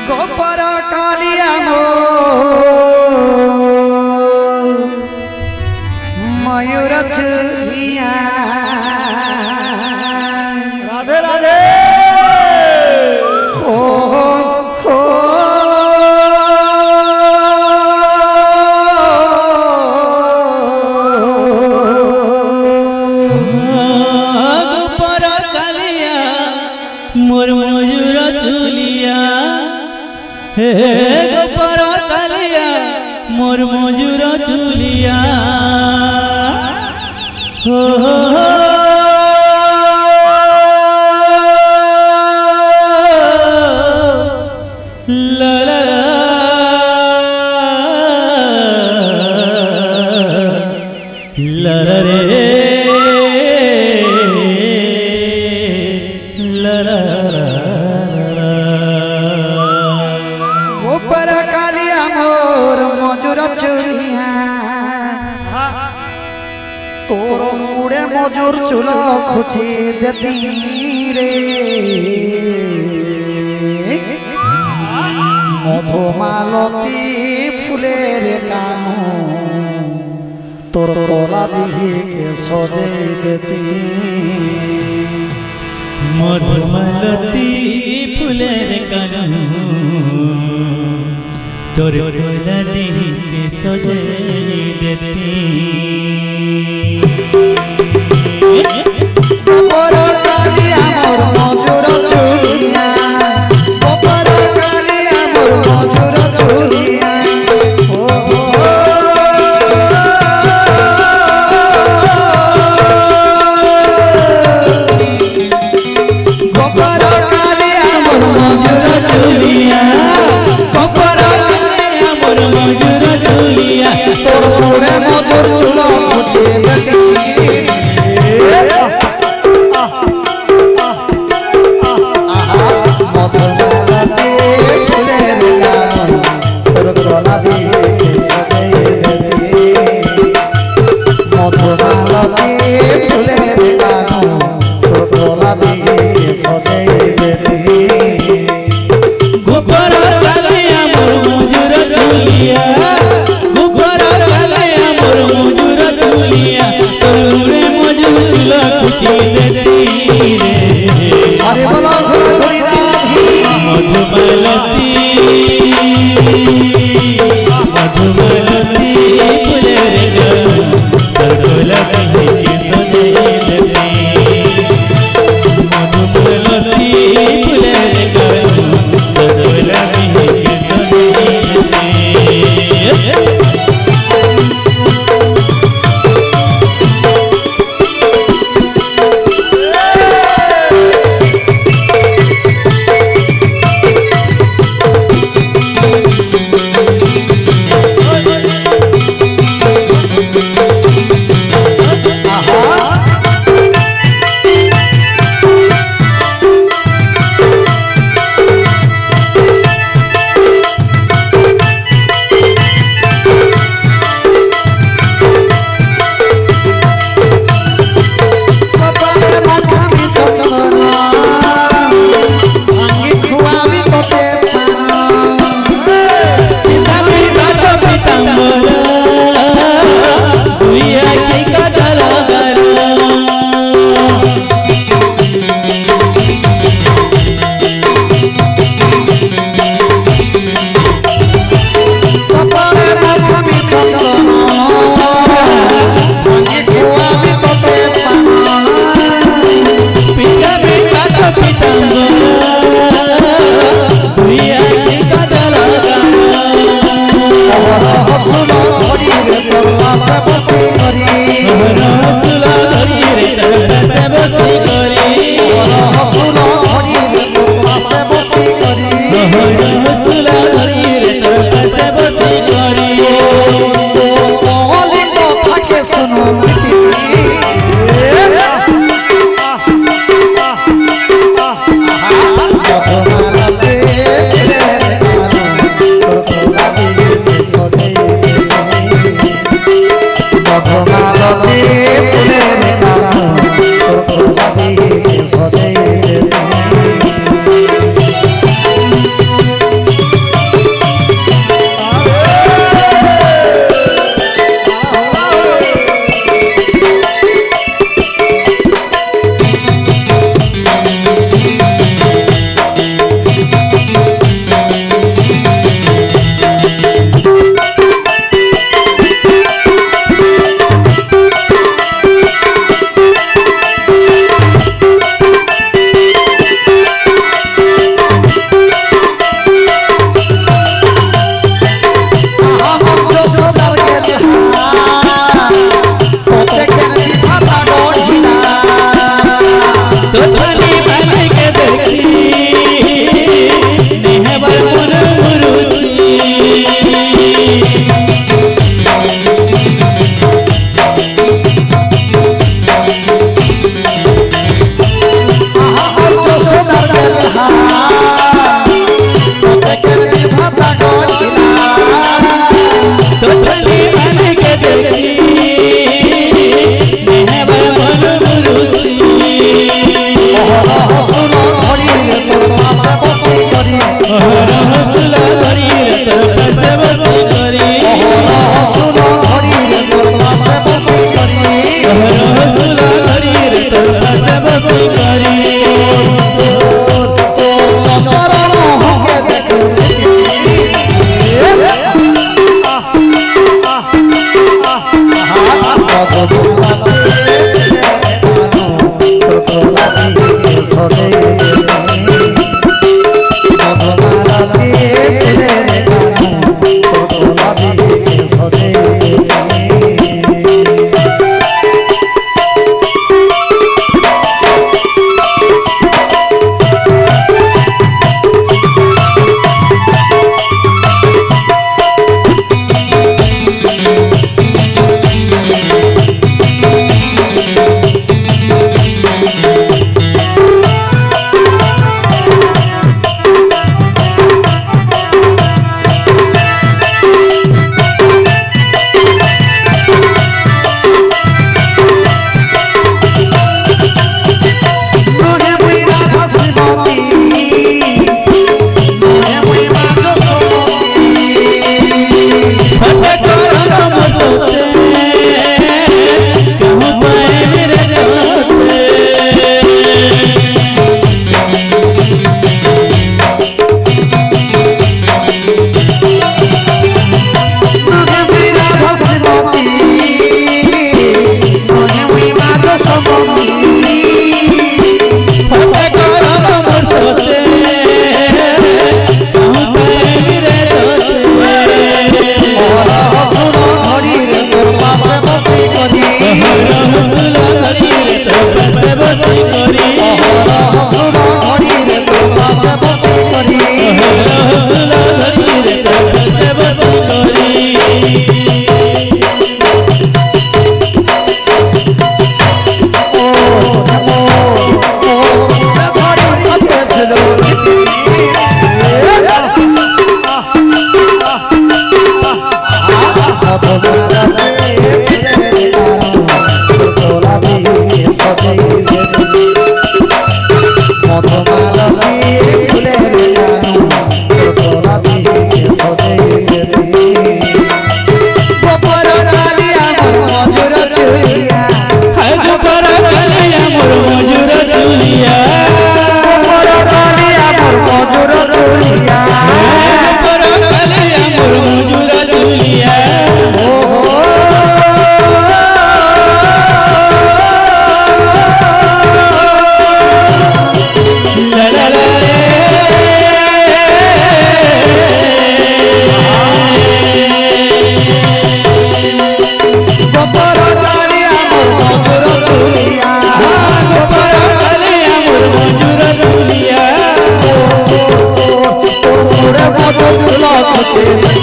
गोपर कालिया मो मयूर चुलिया राधे राधे हो हो गोपर कालिया मोर मयूर चुलिया हे गोपर कालिया मोर मयूर चुलिया हो ला ला ला रे ला ला गोपर कालिया मोर मयूर चुलिया तोर मुड़े मजूर चूल खुची देती रे मधुमालती फुलेर कानू तोर कोला दिही के सजे देती मधुमालती फुलेर कानू तोर कोला दिही के सजे देती गोपर कालिया मोर मजूर चुलिया गोपर कालिया मोर मजूर चुलिया गोपर कालिया मोर मजूर चुलिया गोपर कालिया मोर मयूर चुलिया तोर मुड़े मजूर चूल खुची देती गोपर कालिया मोर मयूर चुलिया गोपर कालिया मोर मयूर चुलिया तोर मुड़े मयूर चूल खुची देती रे अरे बोलो घोड़ी राधी मधुमालती मधुमालती फुलेर कानू तोर कोला दिही के सजे देती मधुमालती फुलेर कानू तोर कोला दिही के सजे देती बर मन मुरुची Thank you.